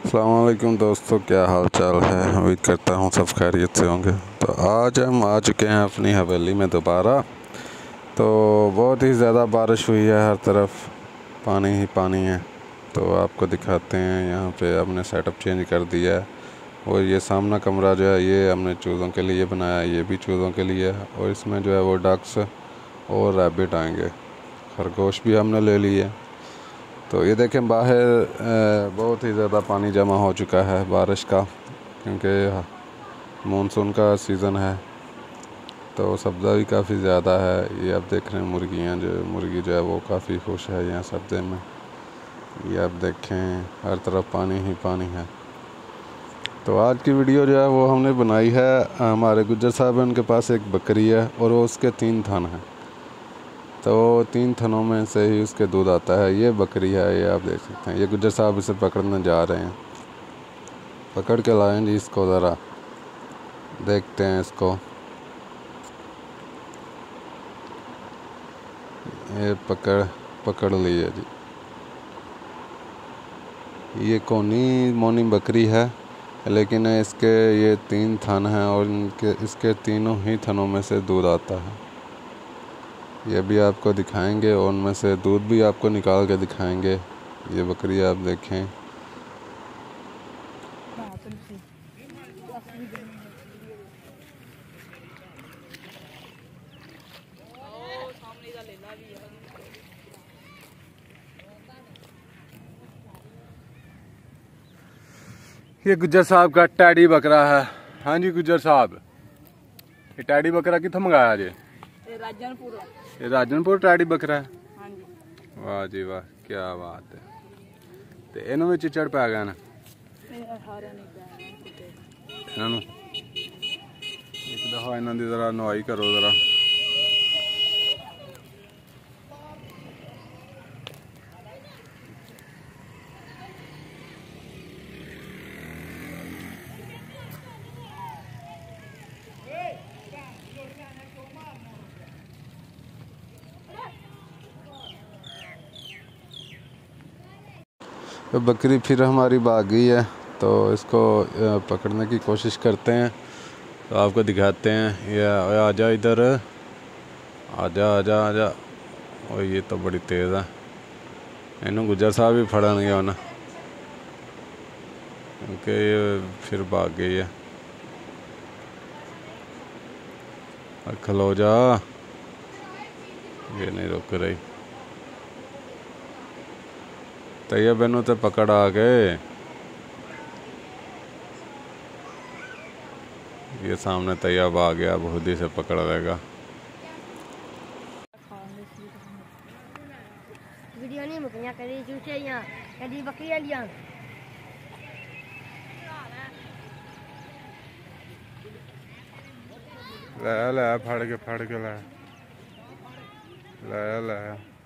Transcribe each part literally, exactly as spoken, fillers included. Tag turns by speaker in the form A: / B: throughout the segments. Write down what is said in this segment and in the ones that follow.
A: अस्सलाम वालेकुम दोस्तों, क्या हाल चाल है। उम्मीद करता हूँ सब खैरियत से होंगे। तो आज हम आ चुके हैं अपनी हवेली में दोबारा। तो बहुत ही ज़्यादा बारिश हुई है, हर तरफ पानी ही पानी है। तो आपको दिखाते हैं, यहाँ पे हमने सेटअप चेंज कर दिया है। और ये सामना कमरा जो है ये हमने चूज़ों के लिए बनाया है, ये भी चूज़ों के लिए है। और इसमें जो है वो डक्स और रैबिट आएंगे। खरगोश भी हमने ले लिए। तो ये देखें, बाहर बहुत ही ज़्यादा पानी जमा हो चुका है बारिश का, क्योंकि मानसून का सीज़न है। तो सब्ज़ा भी काफ़ी ज़्यादा है। ये आप देख रहे हैं मुर्गियाँ, जो मुर्गी जो है वो काफ़ी खुश है यहाँ सब्ज़े में। ये आप देखें, हर तरफ पानी ही पानी है। तो आज की वीडियो जो है वो हमने बनाई है, हमारे गुज्जर साहब हैं, उनके पास एक बकरी है और वो उसके तीन थन हैं। तो तीन थनों में से ही उसके दूध आता है। ये बकरी है, ये आप देख सकते हैं। ये गुज्जर साहब इसे पकड़ने जा रहे हैं। पकड़ के लाएं जी इसको, ज़रा देखते हैं इसको। ये पकड़ पकड़ लिए जी। ये कोनी मोनी बकरी है, लेकिन इसके ये तीन थन हैं और इनके इसके तीनों ही थनों में से दूध आता है। ये भी आपको दिखाएंगे और उनमें से दूध भी आपको निकाल के दिखाएंगे। ये बकरी आप देखें। ये गुज्जर साहब का टैडी बकरा है। हाँ जी गुज्जर साहब, ये टैडी बकरा कितों मंगाया जी?
B: ये राजनपुर
A: ये राजनपुर टैडी बकरा है।
B: हाँ जी।
A: वाह जी वाह, क्या बात है। तो इन्हों में चिचड़ पै गया ना, इन्हों एक दफा इन्हों की जरा नवाई करो जरा। तो बकरी फिर हमारी भाग गई है, तो इसको पकड़ने की कोशिश करते हैं। तो आपको दिखाते हैं। ये आजा इधर, आजा आजा आजा। और ये तो बड़ी तेज़ है। इन्हों गुज्जर साहब भी फड़न गया ना, क्योंकि ये फिर भाग गई है। खलो जा, ये नहीं रुक रही। तैयब इन्हों तो पकड़ आ गए। ये सामने तैयब आ गया, बहुत ही से पकड़ लेगा।
C: वीडियो नहीं मुकनिया करी जूसे यहाँ कदी बकरियां लिया
A: ले ले फड़ के फड़ के ले ले ले।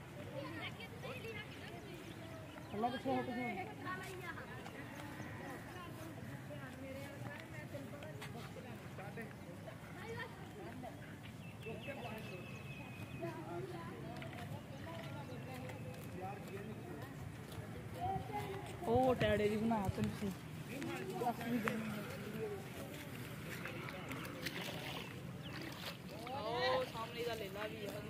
B: ओ टैडे जी बना तुलसी सामने का लेला भी है।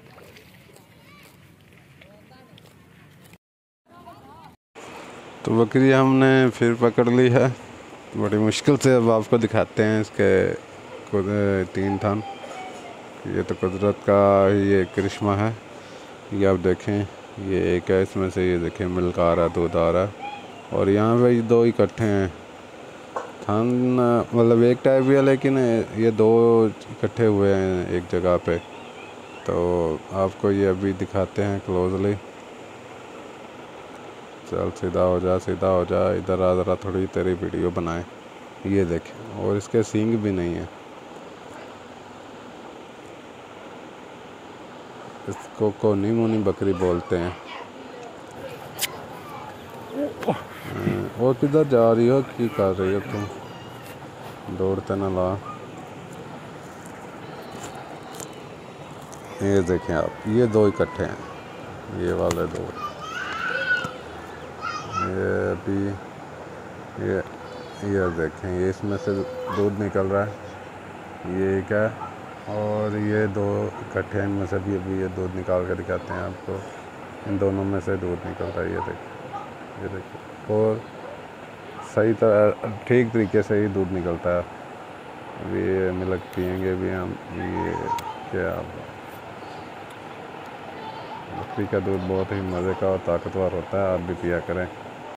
A: तो बकरी हमने फिर पकड़ ली है, बड़ी मुश्किल से। अब आपको दिखाते हैं इसके खुद तीन थन। ये तो कुदरत का ये करिश्मा है। ये आप देखें, ये एक है, इसमें से ये देखें मिल्क आ रहा है, दूध आ रहा है। और यहाँ पे दो इकट्ठे हैं थन, मतलब एक टाइप भी है, लेकिन ये दो इकट्ठे हुए हैं एक जगह पे। तो आपको ये अभी दिखाते हैं क्लोजली। चल सीधा हो जा, सीधा हो जा, इधर आ ज़रा, थोड़ी तेरी वीडियो बनाए। ये देखें, और इसके सींग भी नहीं है। इसको कोनी मोनी बकरी बोलते हैं। वो किधर जा रही हो, क्या कर रही हो तुम? दौड़ते ना ला। ये देखें आप, ये दो इकट्ठे हैं, ये वाले दो। ये अभी ये ये देखें, ये इसमें से दूध निकल रहा है, ये एक है, और ये दो इकट्ठे हैं, इनमें से भी अभी ये दूध निकाल कर दिखाते हैं आपको। इन दोनों में से दूध निकल रहा है, ये देखिए, ये देखिए, और सही तरह ठीक तरीके से ही दूध निकलता है। अभी ये मिल्क पियेंगे भी हम। ये क्या, बकरी का दूध बहुत ही मज़े का और ताकतवर होता है, आप भी पिया करें।